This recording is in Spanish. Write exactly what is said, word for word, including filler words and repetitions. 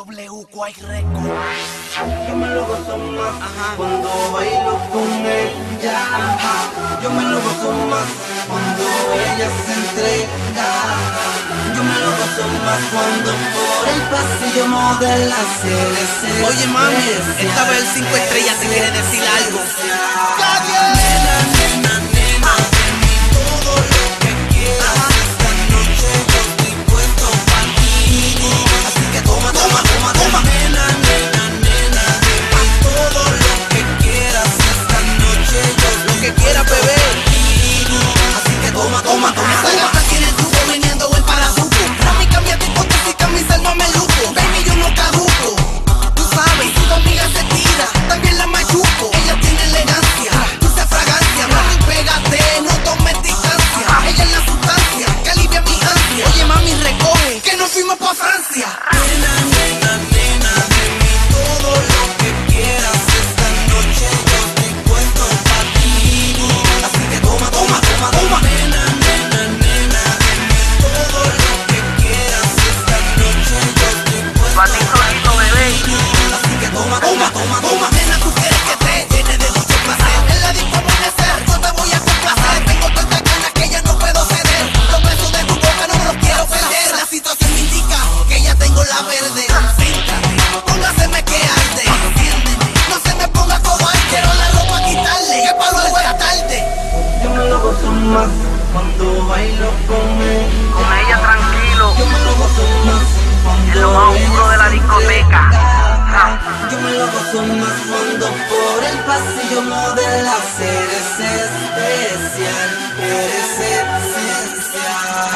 W Quake Record. Yo me lo gozo más Ajá. cuando bailo con ella. Ajá. Yo me lo gozo más cuando ella se entrega. Yo me lo gozo más cuando por el pasillo modela C D C. Oye mami, esta vez el cinco estrellas te quiere decir algo. Nena, nena, nena, de mí todo lo que quieras. Esta noche yo estoy puesto para ti. Así que toma, toma, toma, toma. Nena, nena, nena, de mí todo lo que quieras. Esta noche yo Lo que quieras beber. Así que toma, toma, toma. Esa gata tiene el tubo viniendo el parazuco. Rami, cámbiate por ti y camisa el mameluco. Baby, yo no caduco. Tú sabes, si tu amiga se tira, también la machuco. Ella tiene elegancia, dulce fragancia. Mami, pégate, no tomes distancia. Ella es la sustancia que alivia mi ansia. Oye mami, recoge, que nos fuimos pa' Francia. Nena, nena, nena, de mí todo lo que quieras. Esta noche yo estoy puesto pa' ti. Así que toma, toma, toma, toma. Nena, nena, nena, de mí todo lo que quieras. Esta noche yo estoy puesto Pa' ti solito, bebé. Así que toma, toma, toma, toma. Nena, tú quieres que te llene de mucho placer. En la disco amanecer, yo te voy a complacer. Tengo tantas ganas que ya no puedo ceder. Los besos de tu boca no me los quiero perder. La situación me indica que ya tengo la verde. Concéntrate, póngaseme que arde. Enciéndeme, no se me ponga cobarde. Quiero la ropa quitarle, que pa' luego es tarde. Yo me lo gozo más cuando bailo con él. Con ella tranquilo, Yo me lo gozo más cuando en lo más oscuro de la discoteca. Yo me lo gozo más cuando por el pasillo modela C D C especial, eres esencial.